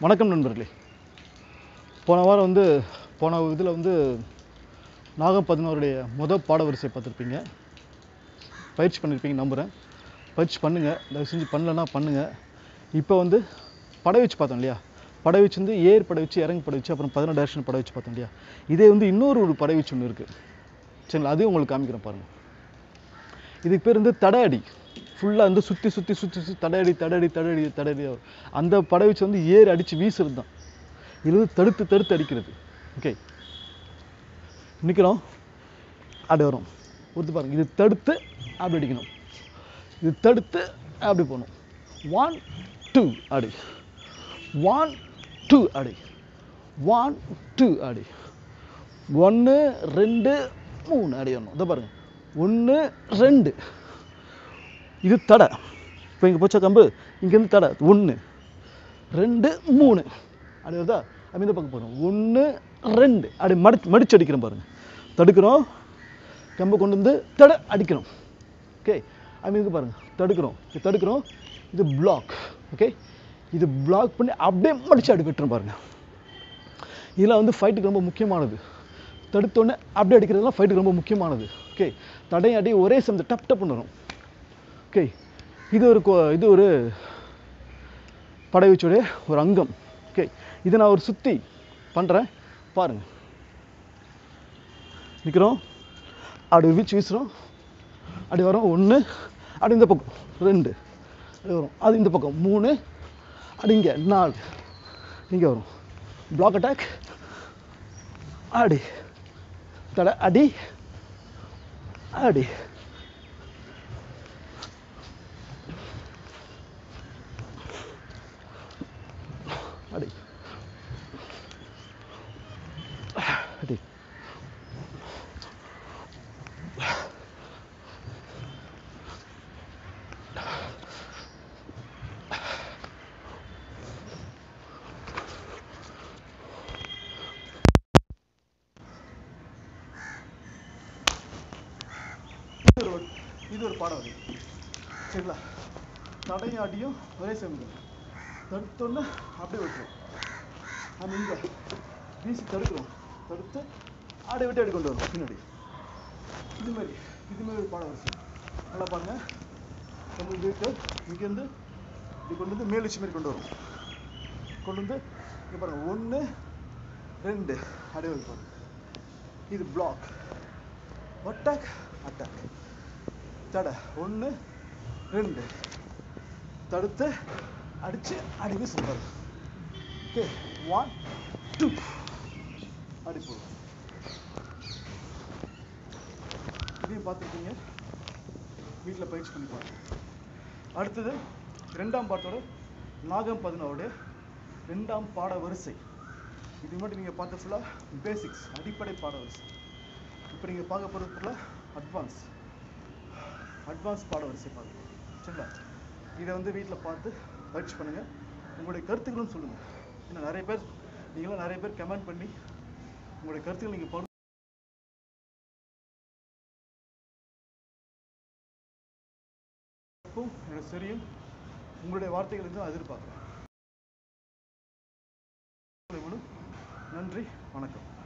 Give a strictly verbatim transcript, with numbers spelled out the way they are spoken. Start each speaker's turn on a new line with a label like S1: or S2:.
S1: வணக்கம் நண்பர்களே. போன வாரம் வந்து போன இதில் வந்து நாகம் பதினோருடைய முதல் பாடவரிசை பார்த்துருப்பீங்க, பயிற்சி பண்ணியிருப்பீங்க நம்புகிறேன். பயிற்சி பண்ணுங்கள், தயவு செஞ்சு பண்ணலன்னா பண்ணுங்கள். இப்போ வந்து படை வச்சு பார்த்தோம் இல்லையா, படை வச்சு வந்து ஏர் படை வச்சு இறங்கி படை வச்சு அப்புறம் பதினெட்டு டேரக்ஷன் படை வச்சு பார்த்தோம் இல்லையா. இதே வந்து இன்னொரு ஒரு படை வச்சு ஒன்று இருக்குது சரிங்களா, அதையும் உங்களுக்கு காமிக்கிறேன் பாருங்கள். இதுக்கு பேர் வந்து தடை அடி. ஃபுல்லாக வந்து சுற்றி சுற்றி சுற்றி சுற்றி தடையடி தடையடி தடையடி தடையடி அந்த படை வச்சு வந்து ஏர் அடித்து வீசுறது தான். இது வந்து தடுத்து தடுத்து அடிக்கிறது. ஓகே, நிற்கிறோம், அப்படி வரும். ஒருத்து பாருங்கள், இது தடுத்து அப்படி அடிக்கணும், இது தடுத்து அப்படி போகணும். ஒன் டூ அடி, ஒன் டூ அடி, ஒன் டூ அடி, ஒன்று ரெண்டு மூணு அடி வரணும். இதை பாருங்கள், ஒன்று ரெண்டு, இது தடை. இப்போ இங்கே போச்சா கம்பு, இங்கேருந்து தடை, ஒன்று ரெண்டு மூணு அப்படி வருதா. அப்படி இந்த பக்கம் போகிறோம், ஒன்று ரெண்டு அப்படி மடிச்சு மடிச்சு அடிக்கிறோம் பாருங்கள். தடுக்கிறோம், கம்பை கொண்டு வந்து தடை அடிக்கிறோம். ஓகே, அப்படி இருக்கு பாருங்கள், தடுக்கிறோம், இது தடுக்கிறோம், இது பிளாக். ஓகே, இது பிளாக் பண்ணி அப்படியே மடிச்சு அடி வெட்டுறோம் பாருங்கள். இதெல்லாம் வந்து ஃபைட்டுக்கு ரொம்ப முக்கியமானது. தடுத்தோடனே அப்படியே அடிக்கிறதுலாம் ஃபைட்டுக்கு ரொம்ப முக்கியமானது. ஓகே, தடை அடி ஒரே சமயத்தை டப் டப்னு வரும். ஓகே, இது ஒரு இது ஒரு படைவீச்சுடைய ஒரு அங்கம். ஓகே, இதை நான் ஒரு சுற்றி பண்ணுறேன் பாருங்கள். நிற்கிறோம், அப்படி வீச்சு வீசுகிறோம், அப்படி வரும், ஒன்று அப்படி இந்த பக்கம் ரெண்டு அப்படி வரும், அது இந்த பக்கம் மூணு, அப்படி இங்கே நாலு, இங்கே வரும். பிளாக் அட்டாக், அடி தடை அடி அடி, அடி அடி, இது ஒரு பாடம் அது சரிங்களா. தடையும் அடியும் ஒரே சமயம் தடுத்தோன்னு அப்படியே விட்டுரும். நம்ம இங்கே வீசி தடுக்கிறோம், தடுத்து ஆடை விட்டு அடி கொண்டு வரும் பின்னாடி. இதுமாரி இதுமாரி ஒரு பாடம் வரிசை நல்லா பாருங்கள். நம்ம வீட்டு இங்கேருந்து இப்படி கொண்டு வந்து மேல் வச்சு மாரி கொண்டு வரும், கொண்டு வந்து இங்கே பாருங்கள், ஒன்று ரெண்டு அப்படியே வைப்பாங்க. இது பிளாக், அட்டாக் அட்டாக், தடை ஒன்று ரெண்டு, தடுத்து அடித்து அடி வீச பாருங்க. ஓகே, ஒன் டூ அடி போடுவோம். இதையும் பார்த்துருக்கீங்க, வீட்டில் பயிற்சி பண்ணி பாருங்க. அடுத்தது ரெண்டாம் பாட்டோட நாகம் பதினோருடைய ரெண்டாம் பாட வரிசை. இது மட்டும் நீங்கள் பார்த்த ஃபுல்லாக பேசிக்ஸ், அடிப்படை பாட வரிசை. இப்போ நீங்கள் பார்க்க போகிறது ஃபுல்லாக அட்வான்ஸ் அட்வான்ஸ் பாட வரிசை பார்க்கணும் சரிங்களா. இதை வந்து வீட்டில் பார்த்து பயிற்சி பண்ணுங்கள், உங்களுடைய கருத்துக்களும் சொல்லுங்கள். ஏன்னா நிறைய பேர் நீங்களாம் நிறைய பேர் கமெண்ட் பண்ணி உங்களுடைய கருத்துக்கள் நீங்கள் போட எனக்கு தெரியும், உங்களுடைய வார்த்தைகள் வந்து எதிர்பார்க்குறேன். நன்றி, வணக்கம்.